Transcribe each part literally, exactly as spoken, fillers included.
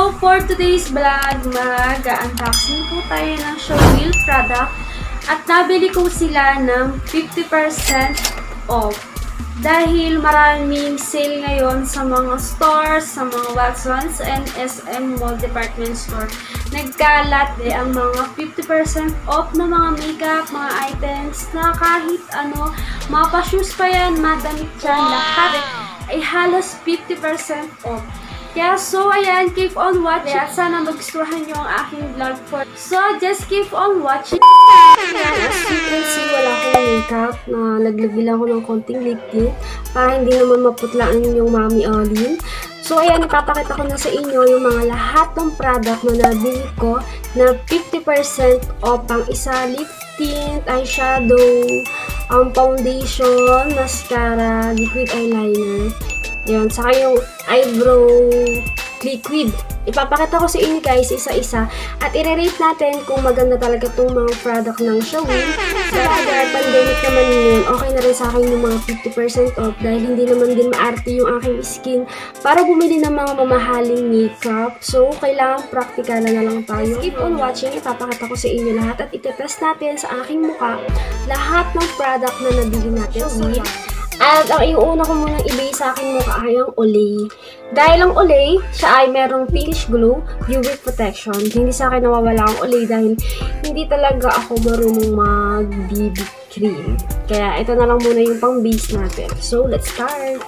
So, for today's vlog, mag-unboxing po tayo ng Showwheel product at nabili ko sila ng fifty percent off. Dahil maraming sale ngayon sa mga stores, sa mga Watsons and S M Mall Department Store. Nagkalat eh ang mga fifty percent off na mga makeup, mga items na kahit ano, mga pa-shoes pa yan, madamit dyan, lahat ay halos fifty percent off. Kaya so ayan, keep on watching at sana magustuhan nyo ang aking vlog for. So just keep on watching. Ayan, as you can see, wala akong makeup na naglagay lang ako ng konting lip tint para hindi naman maputlaan yung Mami Olin. So ayan, ipapakita ko na sa inyo yung mga lahat ng product na nabili ko na fifty percent off. Ang isa, lip tint, eyeshadow, ang foundation, mascara, liquid eyeliner. Yun, saka yung eyebrow liquid. Ipapakita ko sa inyo guys, isa-isa. At i-rate natin kung maganda talaga itong mga product ng Showwheel. Sa so, pandemic naman yun, okay na rin sa akin yung mga fifty percent off dahil hindi naman din maarte yung aking skin para bumili ng mga mamahaling makeup. So, kailangan practical na lang tayo. Keep on watching, ipapakita ko sa inyo lahat at itetest natin sa aking mukha lahat ng product na nabili natin. So, at ang iuuna ko munang ibigay sa aking mukha ay ang Olay. Dahil ang Olay, siya ay merong pinkish glow, U V protection. Hindi sa akin nawawala ang Olay dahil hindi talaga ako marunong mag-B B cream. Kaya ito na lang muna yung pang base natin. So, let's start!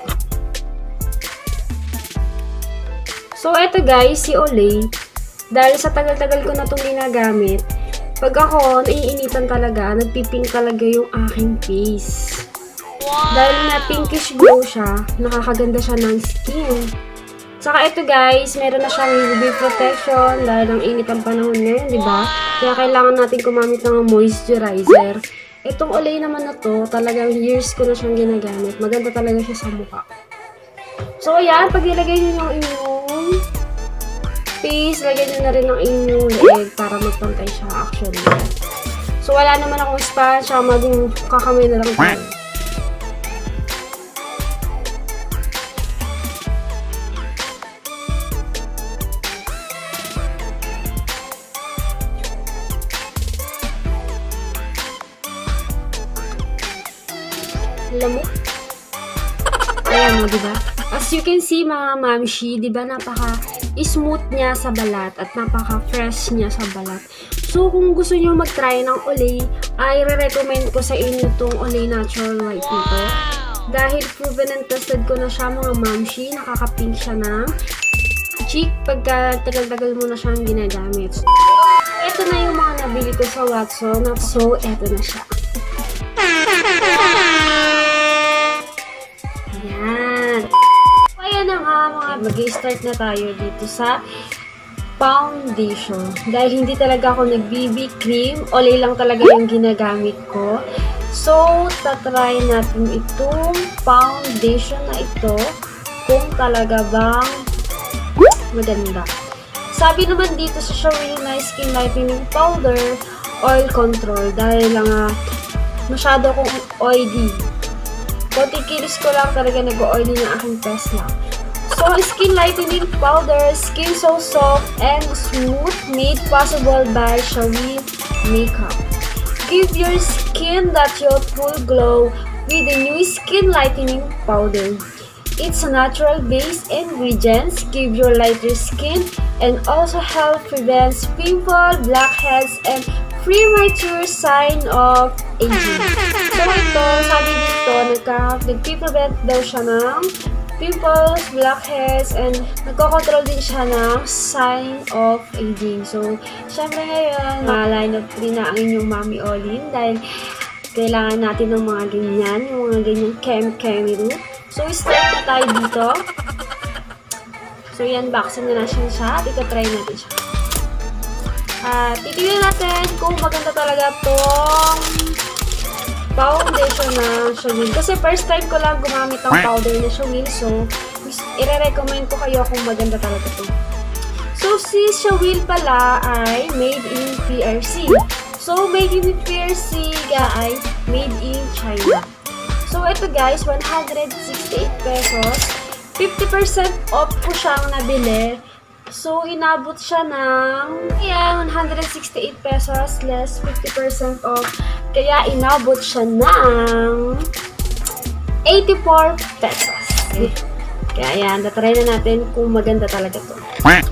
So, ito guys, si Olay. Dahil sa tagal-tagal ko na itong ginagamit, pag ako naiinitan talaga, nagpipink talaga yung aking face. Wow. Dahil na pinkish glow siya, nakakaganda siya ng skin. Saka ito guys, meron na siyang U V protection dahil ang init ang panahon ngayon, di ba? Kaya kailangan natin gumamit ng moisturizer. Itong Olay naman na to, talagang years ko na siyang ginagamit. Maganda talaga siya sa mukha. So ayan, pag ilagay niyo yung inyong face, lagay niyo na rin ang inyong leg para magpantay siya actually. So wala naman akong sponge, siya maging kakamay na lang tayo. Lamok. Ayan mo, diba? As you can see, mga mamshi, diba, napaka-smooth niya sa balat at napaka-fresh niya sa balat. So, kung gusto niyo mag-try ng Olay, ay re-recommend ko sa inyo itong Olay Natural White nito. Dahil proven and tested ko na siya, mga mamshi, nakaka-pink siya ng cheek pagka tagal-tagal mo na siyang ginagamit. So, ito na yung mga nabili ko sa Watson. So, ito na siya. Ayan. So, ayan na nga mga mag-start na tayo dito sa foundation. Dahil hindi talaga ako nag-B B cream, Olay lang talaga yung ginagamit ko. So, tatry natin itong foundation na ito kung talaga bang maganda. Sabi naman dito sa Showwheel na skin lightening powder, oil control. Dahil lang uh, masyado akong oily. Konting kilis ko lang talaga nag-oily ng aking Tesla. So, skin lightening powder, skin so soft and smooth, made possible by Showwheel Makeup. Give your skin that youthful glow with the new skin lightening powder. Its natural base ingredients give your lighter skin and also help prevent pimple, blackheads, and premature sign of aging. So ito, sabi dito, nagka-prevent daw siya ng pimples, blackheads, and nagko-control din siya ng sign of aging. So, syempre ngayon, ma-line up rin na ang inyong Mami Olin dahil kailangan natin ng mga ganyan, yung mga ganyang chem-chemi root. So, start na tayo dito. So, yan, boxing na na siya at ito-try natin siya. At titignan natin kung maganda talaga itong foundation na Showwheel. Kasi first time ko lang gumamit ng powder na Showwheel. So, i-recommend ko kayo kung maganda talaga ito. So, si Showwheel pala ay made in P R C. So, made in P R C ay made in China. So, ito guys, one hundred sixty-eight pesos. fifty percent off ko siyang nabili. So, inabot siya ng ayan, one hundred sixty-eight pesos less fifty percent off. Kaya inabot siya ng eighty-four pesos. Okay. Kaya ayan, natry na natin kung maganda talaga to. Hmm.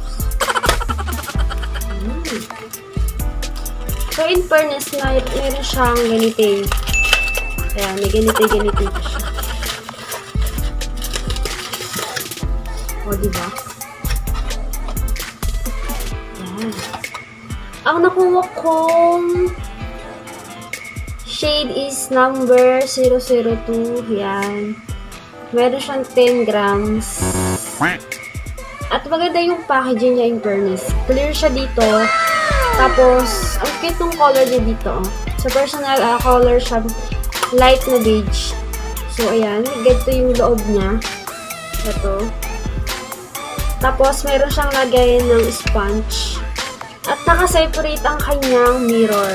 So, in fairness, na meron siyang ganito. Ayan, may ganito-ganito siya. O, diba? Ayan. Ang nakuha kong shade is number zero zero two. Ayan. Meron siyang ten grams. At maganda yung packaging niya in fairness. Clear siya dito. Tapos, ang cute ng color niya dito. Sa personal uh, color siya, light na beige. So, ayan. Ganito yung loob niya. Ito. Tapos, meron siyang lagayan ng sponge. At naka-separate ang kanyang mirror.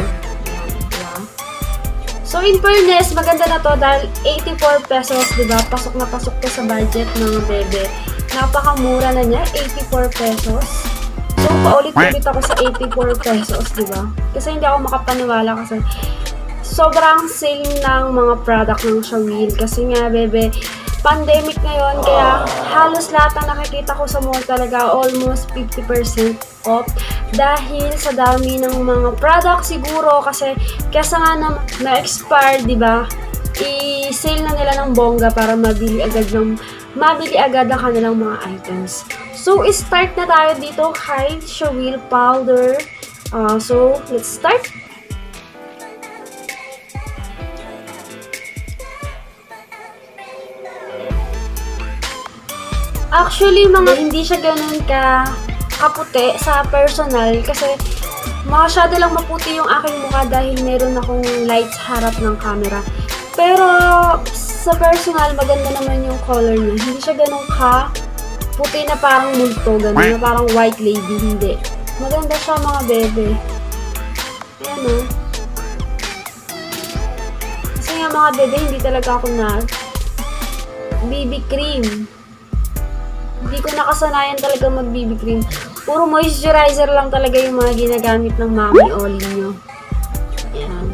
So, in fairness, maganda na to dahil eighty-four pesos, diba? Pasok na pasok to sa budget ng bebe. Napakamura na niya, eighty-four pesos. So, paulit-ulit ako sa eighty-four pesos, diba? Kasi hindi ako makapaniwala kasi sobrang sale ng mga product ng Shawil. Kasi nga, bebe, pandemic ngayon, kaya halos lahat na nakikita ko sa mall talaga, almost fifty percent off. Dahil sa dami ng mga product siguro, kasi kesa nga na na-expire, diba? I-sale na nila ng bongga para mabili agad ng mabili agad ang kanilang mga items. So, start na tayo dito kay Shawil powder. Uh, so, let's start. Actually, mga hindi siya ganun ka kaputi sa personal kasi masyado lang maputi yung aking mukha dahil meron akong lights harap ng camera. Pero sa personal, maganda naman yung color niya. Hindi siya ganun ka puti na parang multo, ganun, na parang white lady, hindi. Maganda siya mga bebe. Ayan o. Kasi nga mga bebe, hindi talaga ako na B B cream. Hindi ko nakasanayan talaga mag-B B cream. Puro moisturizer lang talaga yung mga ginagamit ng Mami Oli nyo. Ayan.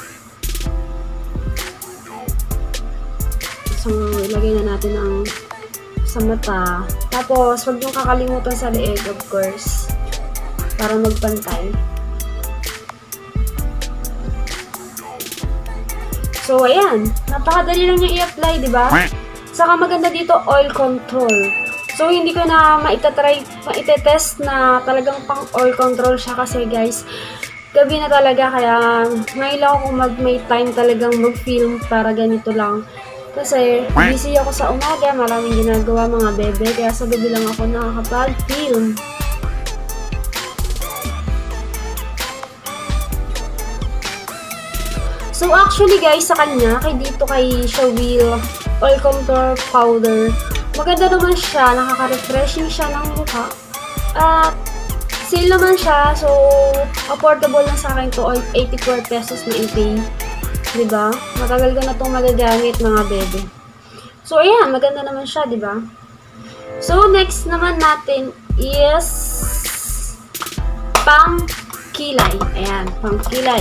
So, ilagay na natin ang sa mata. Tapos, huwag niyong kakalimutan sa leeg, of course. Para magpantay. So, ayan. Napakadali lang niya i-apply, di ba? Saka maganda dito, oil control. So, hindi ko na maitatry, maitetest na talagang pang oil control siya kasi guys, gabi na talaga kaya ngayon lang ako mag may time talagang mag-film para ganito lang. Kasi busy ako sa umaga, maraming ginagawa mga bebe, kaya sa gabi lang ako nakakapag-film. So, actually guys, sa kanya, kay dito kay Shawil oil control powder, maganda naman siya, nakaka-refreshing siya ng mukha. At sale naman siya, so affordable lang sa akin to, eighty-four pesos na i-pay. Diba? Matagal ko na itong magagamit mga bebe. So ayan, maganda naman siya, diba? So next naman natin is pang kilay. Ayan, pang kilay.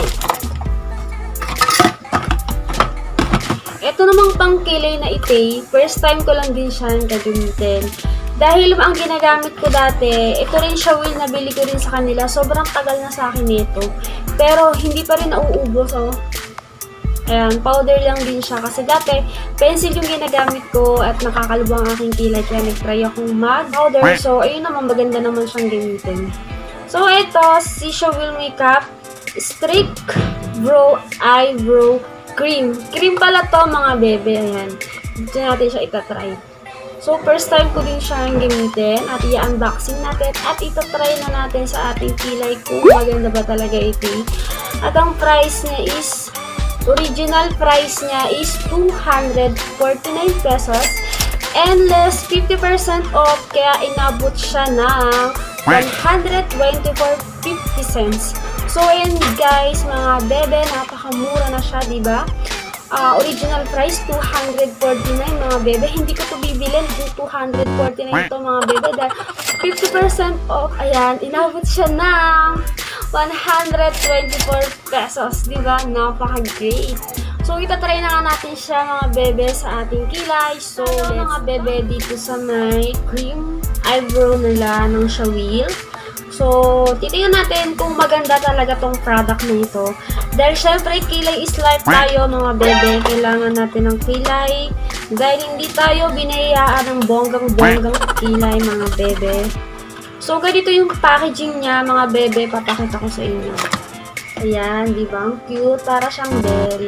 Ito namang pangkilay na ite, first time ko lang din siya gagamitin. Dahil ang ginagamit ko dati, ito rin Shawil, nabili ko rin sa kanila. Sobrang tagal na sa akin nito. Pero hindi pa rin nauubos, oh. Ayan, powder lang din siya. Kasi dati, pencil yung ginagamit ko at nakakalbo ang aking kilay. Kaya nag-try akong mag-powder. So, ayun naman, maganda naman siyang gamitin. So, ito, si Shawil Makeup Streak Brow Eyebrow Cream. Cream pala to mga bebe. Ayan. Dito natin siya itatry. So, first time ko din siyang gamitin at i-unboxing natin at itatry na natin sa ating kilay kung maganda ba talaga ito. At ang price niya is, original price niya is two hundred forty-nine pesos and less fifty percent off kaya inabot siya ng one hundred twenty-four fifty cents. So, ayan guys, mga bebe, napakamura na siya, diba? uh, original price, two hundred forty-nine mga bebe. Hindi ko to bibilin kung two hundred forty-nine ito mga bebe dahil fifty percent off. Ayan, inabot siya ng one hundred twenty-four pesos. Diba? Napaka-great. So, itatry na nga natin siya mga bebe sa ating kilay. So, mga bebe dito sa may cream eyebrow nila ng Shawil. So, titingnan natin kung maganda talaga tong product na ito. Dahil syempre, kilay is life tayo mga bebe. Kailangan natin ng kilay. Dahil hindi tayo binayaan ng bonggang-bonggang kilay mga bebe. So, ganito yung packaging niya mga bebe. Papakita ko sa inyo. Ayan, di ba? Ang cute. Para siyang berry.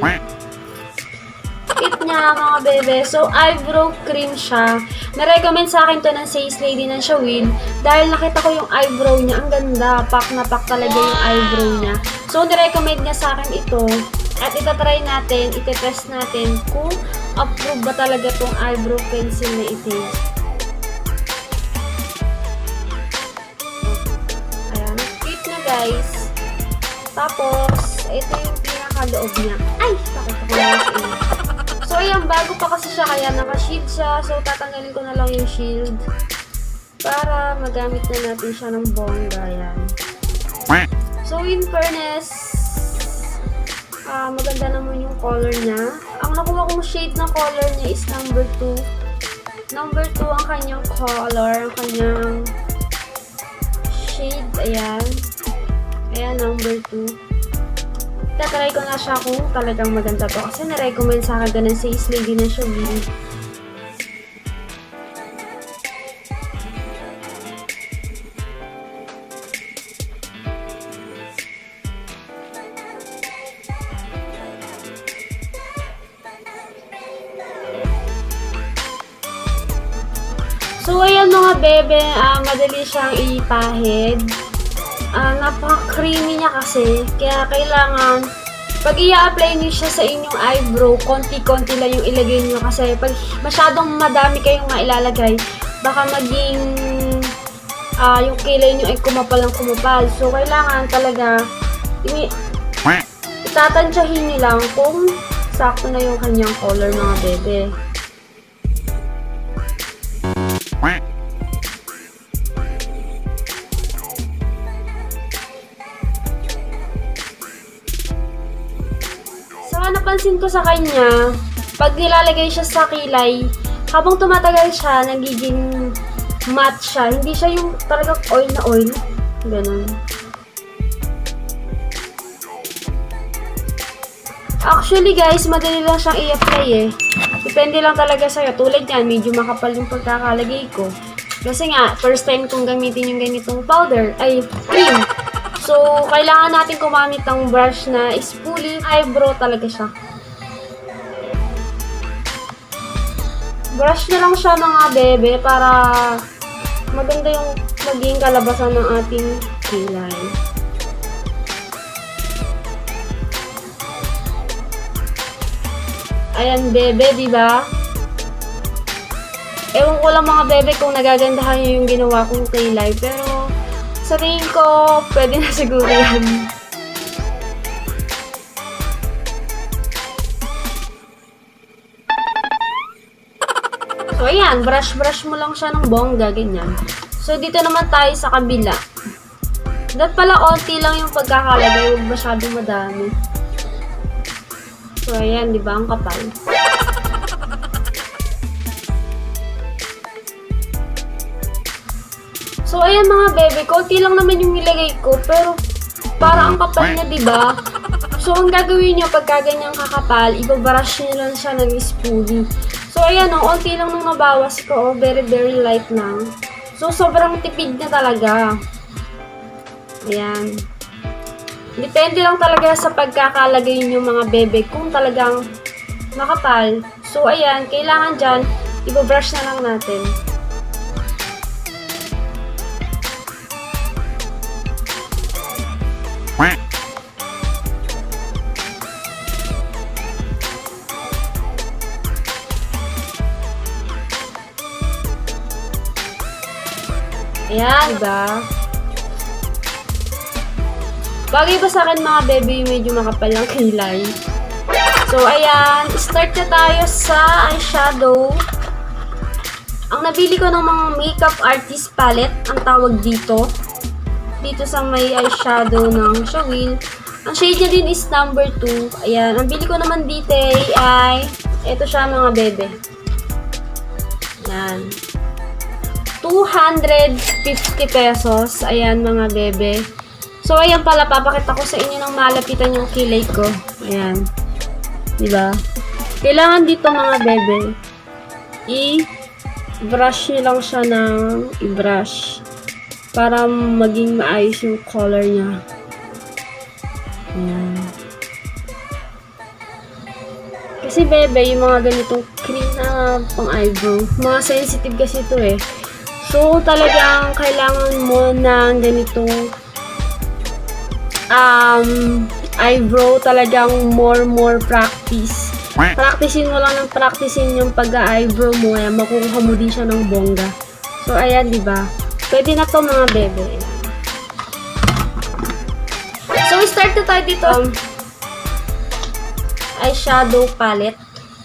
Cute niya mga bebe. So, eyebrow cream siya. Na-recommend sa akin to ng sales lady ng Shawil dahil nakita ko yung eyebrow niya. Ang ganda. Pak na pak talaga yung eyebrow niya. So, na-recommend niya sa akin ito. At itatry natin, itetest natin kung approve ba talaga tong eyebrow pencil na ito. Ayan. Cute niya guys. Tapos, ito yung pinaka-loob niya. Ay! Nakita ko lang sa inyo. So, ayan, bago pa kasi siya, kaya naka-shield siya. So, tatanggalin ko na lang yung shield para magamit na natin siya ng bongga. Ayan. So, in fairness, uh, maganda naman yung color niya. Ang nakuha kong shade na color niya is number two. Number two ang kanyang color, ang kanyang shade. Ayan. Ayan, number two. Tatry ko na siya kung talagang maganda to. Kasi na-recommend sa akin ng sales lady na siya. So, ayan mga bebe, uh, madali siyang ipahid. Uh, napaka-creamy niya kasi, kaya kailangan, pag i-apply niyo siya sa inyong eyebrow, konti-konti lang yung ilagay niyo kasi pag masyadong madami kayong mailalagay, baka maging uh, yung kilay niyo ay kumapal ng kumapal. So, kailangan talaga itatansyahin niyo lang kung sakto na yung kanyang color mga bebe. Napansin ko sa kanya, pag nilalagay siya sa kilay, habang tumatagal siya, nagiging matte siya. Hindi siya yung talagang oil na oil. Ganun. Actually guys, madali lang siyang i-apply eh. Depende lang talaga sa'yo. Tulad yan, medyo makapal yung pagkakalagay ko. Kasi nga, first time kong gamitin yung ganitong powder, ay cream. So, kailangan natin kumamit ng brush na spoolie eyebrow talaga siya. Brush na lang siya mga bebe para maganda yung maging kalabasan ng ating kilay. Ayan bebe, diba? Ewan ko lang mga bebe kung nagagandahan nyo yung ginawa kong kilay, pero sa tingin ko, pwede na siguro yan. So, ayan. Brush-brush mo lang siya ng bongga, ganyan. So, dito naman tayo sa kabila. Dapat pala, onti lang yung pagkakalagay. Huwag masyadong madami. So, ayan. Diba? Ang kapal. So, ayan mga bebe, konti lang naman yung nilagay ko, pero para ang kapal niya, diba? So, ang gagawin nyo pagka ganyang kakapal, ibabrush nyo lang siya ng spoolie. So, ayan o, oh, onti lang nung nabawas ko, oh, very very light lang. So, sobrang tipid na talaga. Ayan. Depende lang talaga sa pagkakalagay nyo mga bebe, kung talagang makapal. So, ayan, kailangan dyan, ibabrush na lang natin. Ayan, diba? Bagay ba sa akin mga bebe yung medyo makapal ng kilay? So, ayan. Start na tayo sa eyeshadow. Ang nabili ko ng mga makeup artist palette, ang tawag dito. Dito sa may eyeshadow ng Shawil. Ang shade niya din is number two. Ayan. Ang bili ko naman dito ay, ito siya mga bebe. Ayan. two hundred fifty pesos. Ayan mga bebe. So, ayan pala. Papakita ko sa inyo ng malapitan yung kilay ko. Ayan. Diba? Kailangan dito mga bebe, i-brush nyo lang siya ng i-brush para maging maayos yung color niya. Ayan. Kasi bebe, yung mga ganitong cream na pang eyebrow, mga sensitive kasi ito eh. So, talagang kailangan mo ng ganitong um, eyebrow, talagang more more practice. Practicein mo lang ng practicein yung pag-eyebrow mo, ayan, makukuha mo din siya ng bongga. So, ayan, diba? Pwede na to mga bebe. So, start na tayo dito. Um, eyeshadow palette.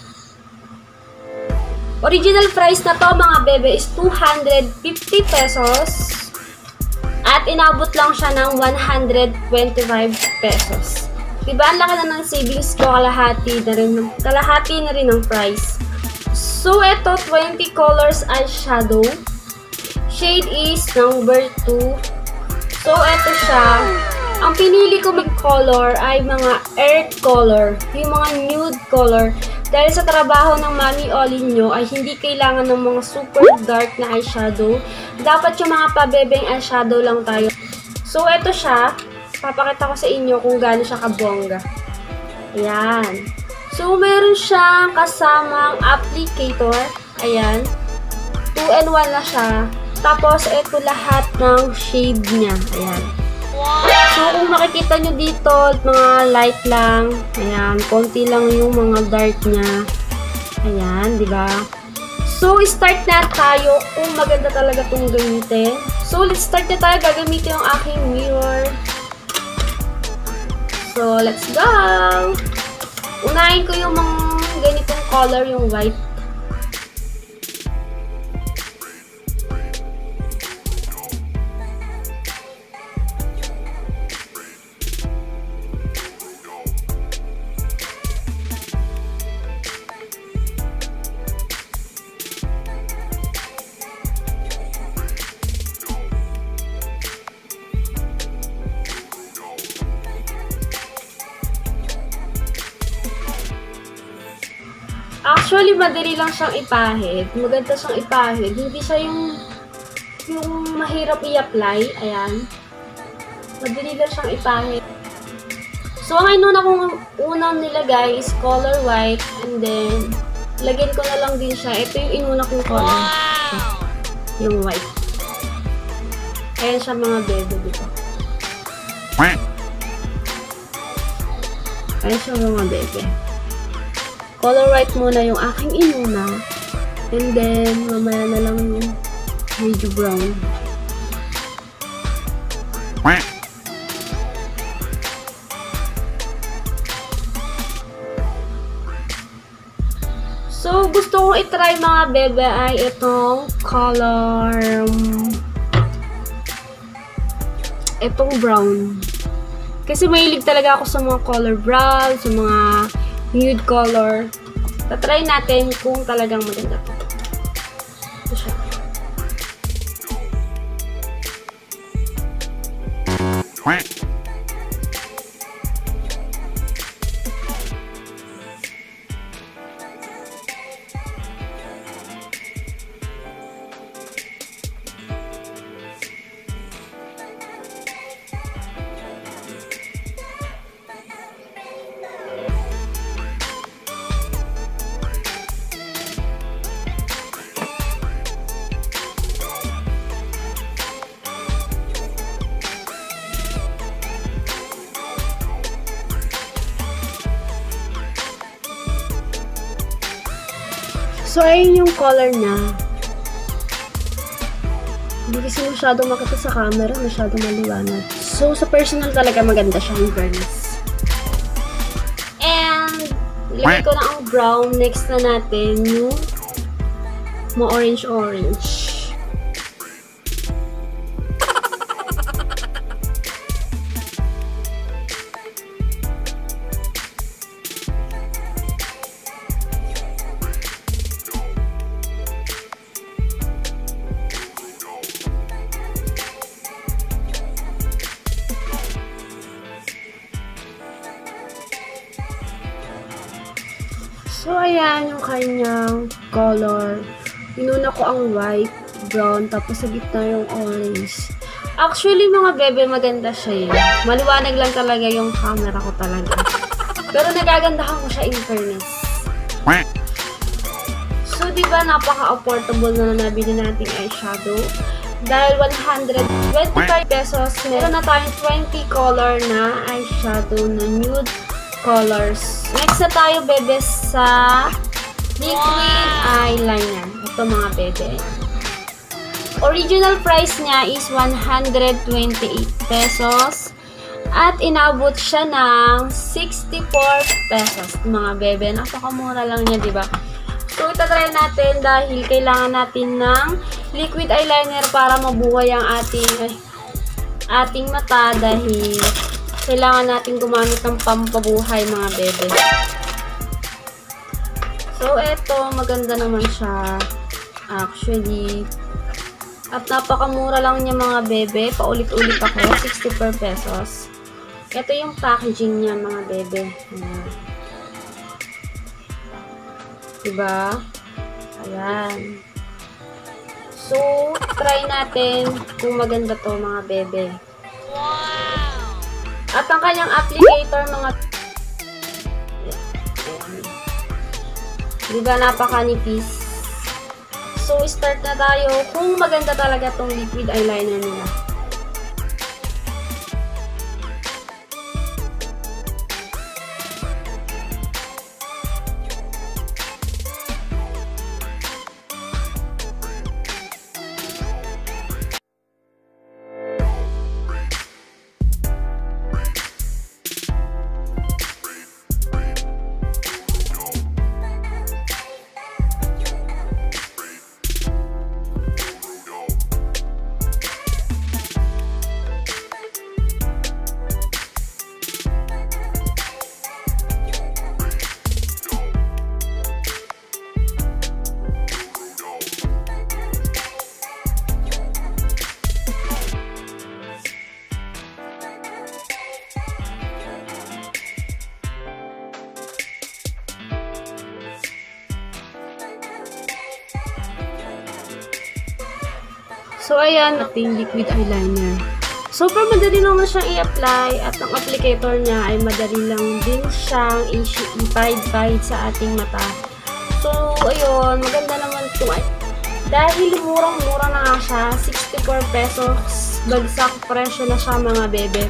Original price na to mga bebe is two hundred fifty pesos. At inabot lang siya ng one hundred twenty-five pesos. Diba, ang laki na ng savings ko, kalahati na rin, kalahati na rin ng price. So, ito, twenty colors eyeshadow. Shade is number two. So, ito siya. Ang pinili ko mag color ay mga earth color, yung mga nude color. Dahil sa trabaho ng Mami Olin nyo ay hindi kailangan ng mga super dark na eyeshadow. Dapat yung mga pabebeng eyeshadow lang tayo. So, ito siya. Papakita ko sa inyo kung gaano siya kabongga. Ayan. So, meron siyang kasamang applicator. Ayan. two in one na siya. Tapos, ito lahat ng shade niya. Ayan. So, kung makikita nyo dito, mga light lang. Ayan. Konti lang yung mga dark niya. Ayan. Diba? So, start na tayo kung maganda talaga itong gamitin. So, let's start na tayo. Gagamitin yung aking mirror. So, let's go! Unahin ko yung mga ganitong color, yung white. Actually, madali lang siyang ipahid. Maganda siyang ipahid. Hindi siya yung yung mahirap i-apply. Ayan. Madali lang siyang ipahid. So, ang inuna kong unang nilagay is color white. And then, lagyan ko na lang din siya. Ito yung inuna kong color. Wow! Yung white. Ayan siya mga bebe dito. Ayan siya mga bebe. Color white muna yung aking inuna. And then, mamaya na lang yung medyo brown. So, gusto kong itry mga bebe ay itong color um, itong brown. Kasi mahilig talaga ako sa mga color brown, sa mga nude color. Tatry natin kung talagang maganda ito. Ito siya. So, ayun yung color niya. Hindi kasi masyadong makita sa camera, masyadong maliwanag. So, sa personal talaga maganda siya, in fairness. And, Ilagay ko na ang brown. Next na natin yung ma-orange-orange. So, ayan yung kanyang color. Inuna ko ang white, brown, tapos sa gitna yung orange. Actually, mga bebe, maganda siya eh. Maliwanag lang talaga yung camera ko talaga. Pero nagagandahan ko siya in fairness. So, diba, napaka-affordable na nabili nating eyeshadow. Dahil one hundred twenty-five pesos, meron na tayong twenty color na eyeshadow na nude colors. Next na tayo, bebe, sa liquid eyeliner. Ito, mga bebe. Original price niya is one hundred twenty-eight pesos. At inabot siya ng sixty-four pesos, mga bebe. Napakamura lang niya, diba? So, itatry natin dahil kailangan natin ng liquid eyeliner para mabuhay ang ating, ay, ating mata dahil kailangan natin gumamit ng pampabuhay, mga bebe. So, eto, maganda naman siya. Actually. At napakamura lang niya, mga bebe. Paulit-ulit ako. sixty-four pesos. Ito yung packaging niya, mga bebe. Ayan. Diba? Ayan. So, try natin kung maganda to, mga bebe. At ang kanyang applicator, mga diba, napakanipis. So, start na tayo kung maganda talaga tong liquid eyeliner nila. So, ayan, ating liquid eyeliner. Super madali naman siyang i-apply at ang applicator niya ay madali lang din siyang i-guide sa ating mata. So, ayun, maganda naman ito. Dahil murang-mura na nga siya, sixty-four pesos, bagsak presyo na siya, mga bebe.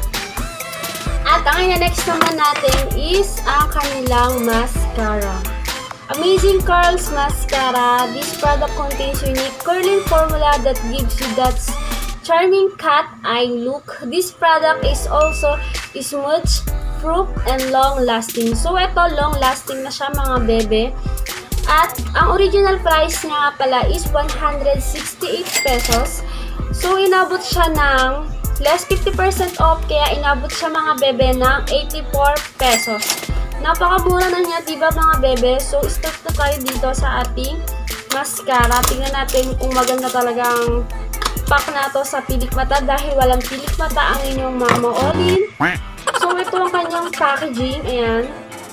At ang next naman natin is ang kanilang mascara. Amazing Curls Mascara. This product contains unique curling formula that gives you that charming cat eye look. This product is also smooth, proof, and long-lasting. So, ito, long-lasting na siya, mga bebe. At ang original price niya pala is one hundred sixty-eight pesos. So, inabot siya ng less fifty percent off, kaya inabot siya, mga bebe, ng eighty-four pesos. Napakamura na niya, diba, mga bebe? So, start na tayo dito sa ating mascara. Tingnan natin kung maganda talagang pack na to sa pilik mata dahil walang pilik mata ang inyong Mama Olin. So, ito ang kanyang packaging. Ayan.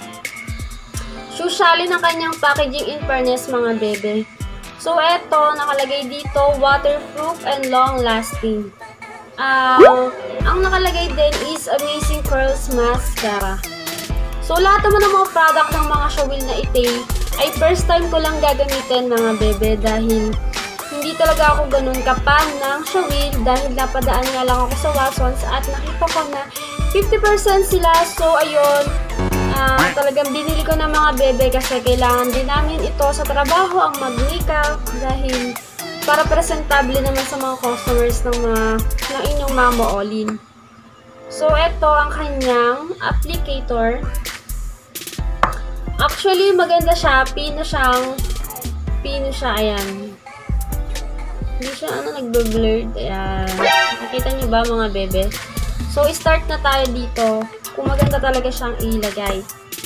Susyali ng kanyang packaging in fairness, mga bebe. So, ito, nakalagay dito, waterproof and long-lasting. Uh, ang nakalagay din is Amazing Curls Mascara. So, lahat naman ng mga product ng mga Showil na ite ay first time ko lang gagamitin, mga bebe, dahil hindi talaga ako ganun kapan ng Showil dahil napadaan nga lang ako sa Watsons at nakita ko na fifty percent sila. So, ayun, uh, talagang binili ko na, mga bebe, kasi kailangan din namin ito sa trabaho, ang mag-makeup, dahil para presentable naman sa mga customers ng, mga, ng inyong Mama Olin. So, ito ang kanyang applicator. Actually, maganda siya. Pino siyang, pino siya, ayan. Hindi siya, ano, nagbe-blurred. Ayan. Nakita niyo ba, mga bebe? So, start na tayo dito. Kung maganda talaga siyang ilagay.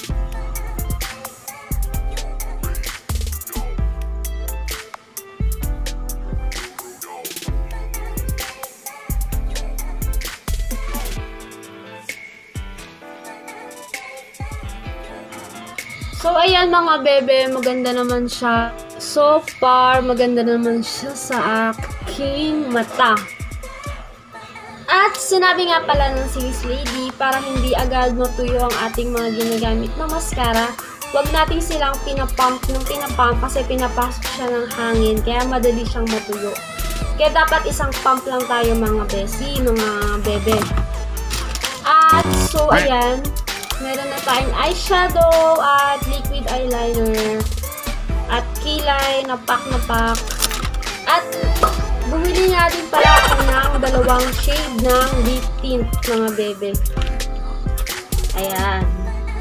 So, ayan mga bebe, maganda naman siya. So far, maganda naman siya sa aking mata. At sinabi nga pala ng Sis Lady, para hindi agad matuyo ang ating mga ginagamit na mascara, huwag natin silang pinapump ng pinapump kasi pinapasok siya ng hangin, kaya madali siyang matuyo. Kaya dapat isang pump lang tayo mga besi, mga bebe. At so, ayan. Meron na tayong eyeshadow at liquid eyeliner at kilay na pack na pack. At bumili nga din pala ako ng dalawang shade ng lip tint mga bebe. Ayan.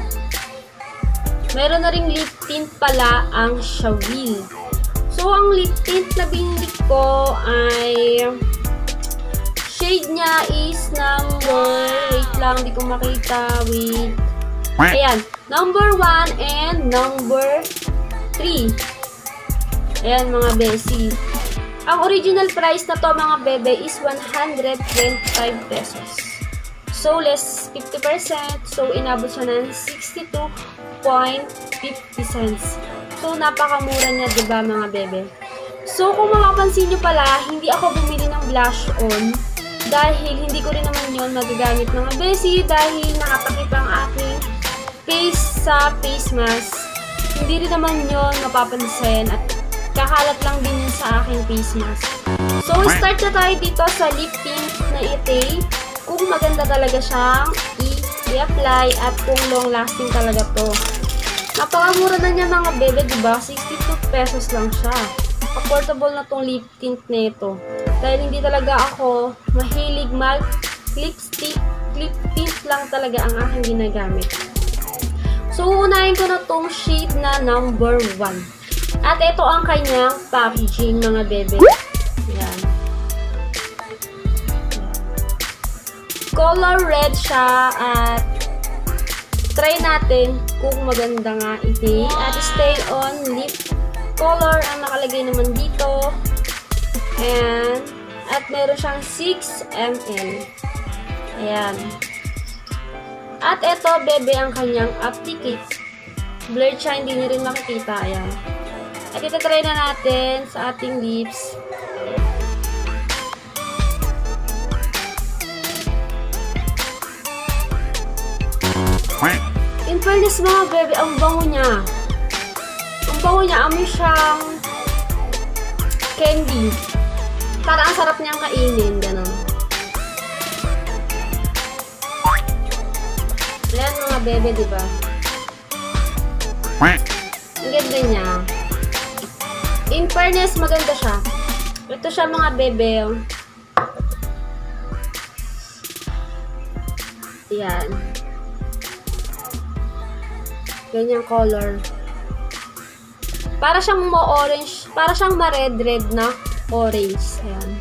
Meron na ring lip tint pala ang Shawil. So ang lip tint na binili ko ay shade niya is number, wait lang, di ko makita, wait. Ayan, number one and number three. Ayan mga besi. Ang original price na to mga bebe is one hundred twenty-five pesos. So less fifty percent. So inabot siya ng sixty-two point fifty cents. So napakamura niya, diba mga bebe? So kung mapapansin nyo pala, hindi ako bumili ng blush on. Dahil hindi ko rin naman yun magagamit mga besi. Dahil nakapakita ang aking face sa face mask. Hindi rin naman yun mapapansin at kakalat lang din yun sa aking face mask. So, start na tayo dito sa lip tint na ite. Kung maganda talaga siyang i-apply at kung long lasting talaga to. Napakamura na niya mga bebe, diba? sixty-two pesos lang siya. Affordable na tong lip tint na ito. Dahil hindi talaga ako mahilig mag lipstick, lip tint lang talaga ang aking ginagamit. So, unahin ko na tong shade na number one. At ito ang kanyang packaging, mga bebe. Ayan. Color red siya at try natin kung maganda nga ito. At stay on lip color ang nakalagay naman dito. Ayan. At meron siyang six milliliters. Ayan. At ito, bebe, ang kanyang applicate. Blurred siya, hindi nyo rin makikita. Ayan. At ito try na natin sa ating lips. In fairness mga bebe, ang bango niya. Ang bango niya, amoy siyang candy. Parang ang sarap niyang kainin, gano'n. Ayan mga bebe, diba? Ang ganda niya. In fairness, maganda siya. Ito siya mga bebe. Ayan. Ganyang color. Para siyang ma-orange. Para siyang ma-red-red na orange. Ayan.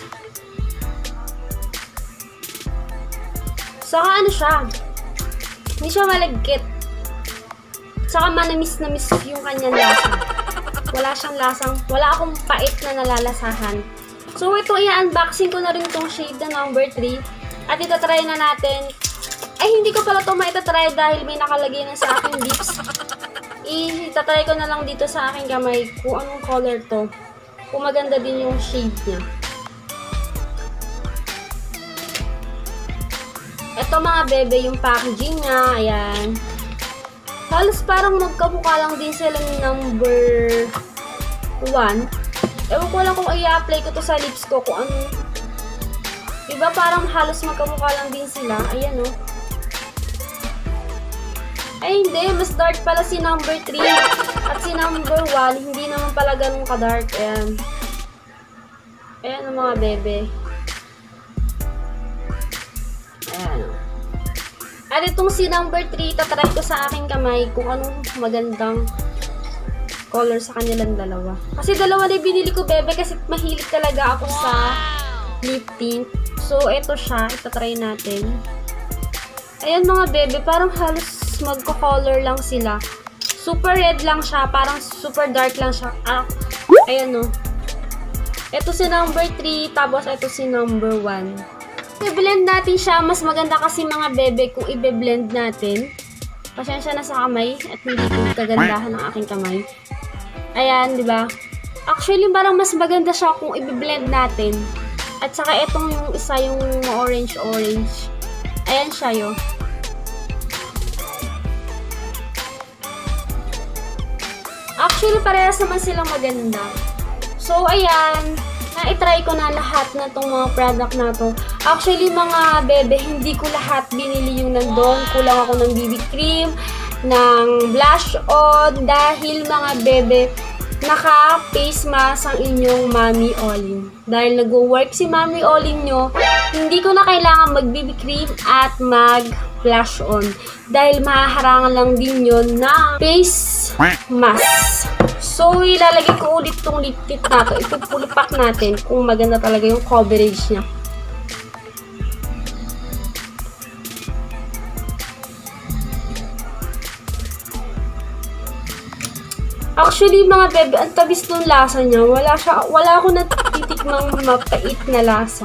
Saka ano siya? Hindi siya malagkit. Saka manamis-namis yung kanyang lasa. Wala siyang lasang, wala akong pait na nalalasahan. So, ito, i-unboxing ko na rin itong shade na number three. At itatry na natin. Ay, hindi ko pala ito maitatry dahil may nakalagay na sa aking lips. I-itatry ko na lang dito sa aking kamay kung anong color to. Kung maganda din yung shade niya. Ito mga bebe, yung packaging niya. Ayan. Halos parang magkamukha lang din sila ng number one. Ewan ko lang kung i-apply ko to sa lips ko. Kung ano. Diba parang halos magkamukha lang din sila. Ayan o. Oh. Ay hindi. Mas dark pala si number three. At si number one, hindi naman pala ganun ka-dark. Ayan. Ayan ang mga bebe. Ayan. At itong si number three, tatry ko sa aking kamay kung anong magandang color sa kanilang dalawa. Kasi dalawa na binili ko, bebe, kasi mahilig talaga ako sa lip tint. So, ito siya. Itatry natin. Ayan mga bebe, parang halos magko-color lang sila. Super red lang siya. Parang super dark lang siya. Ah, ayan no. Ito si number three, tapos ito si number one. I-blend natin siya. Mas maganda kasi mga bebe kung i-blend natin. Pasensya na sa kamay at hindi ko kagandahan ng aking kamay. Ayan, di ba? Actually, parang mas maganda siya kung i-blend natin. At saka itong yung isa, yung orange-orange. Ayan siya, yo. Actually, parehas naman silang maganda. So, ayan. Na-try ko na lahat na itong mga product na to. Actually, mga bebe, hindi ko lahat binili yung nandun. Kulang ako ng B B cream, ng blush on, dahil mga bebe, naka-face mask ang inyong Mami Olin. Dahil nag-work si Mami Olin nyo, hindi ko na kailangan mag-B B cream at mag-blush on. Dahil mahaharangan lang din yun na face mask. So, ilalagay ko ulit tong lip tint na to. Ipupulipak natin kung maganda talaga yung coverage niya. Actually, mga bebe, ang tabis ng lasa niya. Wala siya, wala ako natitikmang mapait na lasa.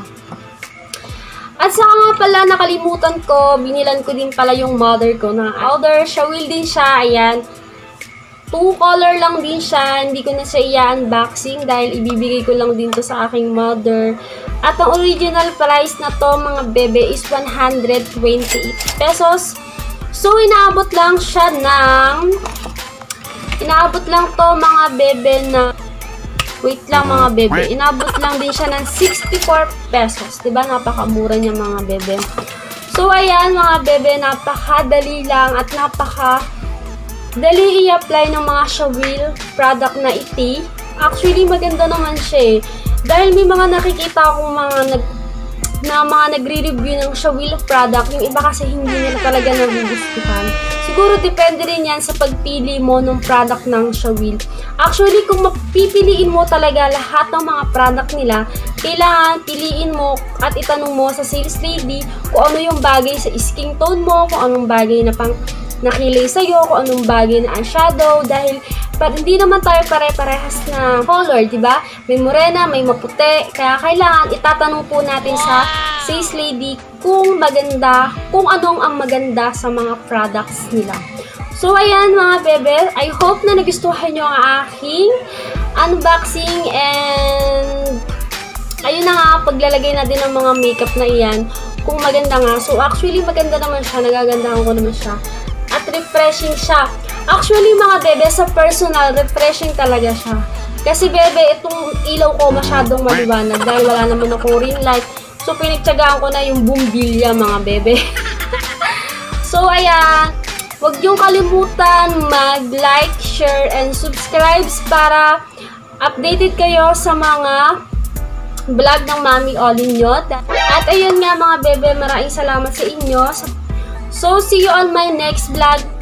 At saka nga pala, nakalimutan ko, binilan ko din pala yung mother ko na powder. Shawil din siya, ayan. Two color lang din siya, hindi ko na siya i-unboxing dahil ibibigay ko lang din to sa aking mother. At ang original price na to, mga bebe, is one hundred twenty-eight pesos. So, inaabot lang siya ng... Inaabot lang to, mga bebe, na... Wait lang, mga bebe. Inaabot lang din siya ng sixty-four pesos. Diba? Napakamura niya, mga bebe. So, ayan, mga bebe, napakadali lang at napaka... Dali i-apply ng mga Shawil product na iti. Actually, maganda naman siya eh. Dahil may mga nakikita akong mga nag, na mga nagre-review ng Shawil product. Yung iba kasi hindi nila talaga nagugustuhan. Siguro depende rin yan sa pagpili mo ng product ng Shawil. Actually, kung mapipiliin mo talaga lahat ng mga product nila, kailangan piliin mo at itanong mo sa sales lady kung ano yung bagay sa skin tone mo, kung anong bagay na pang nakilay sa'yo, kung anong bagay na eyeshadow, dahil pa, hindi naman tayo pare-parehas na color, diba? May morena, may maputi, kaya kailangan itatanong po natin sa sales lady kung maganda, kung anong ang maganda sa mga products nila. So, ayan mga bebe, I hope na nagustuhan nyo ang aking unboxing and ayun na nga, paglalagay natin ng mga makeup na iyan, kung maganda nga. So, actually, maganda naman siya, nagagandahan ko naman siya. At refreshing siya. Actually, mga bebe, sa personal, refreshing talaga siya. Kasi, bebe, itong ilaw ko masyadong maliwanag dahil wala naman akong ring light. So, pinagtsagaan ko na yung bumbilya, mga bebe. So, ayan. Huwag niyong kalimutan mag-like, share, and subscribe para updated kayo sa mga vlog ng Mami Olin nyo. At ayun nga, mga bebe, maraming salamat sa inyo. So, see you on my next vlog.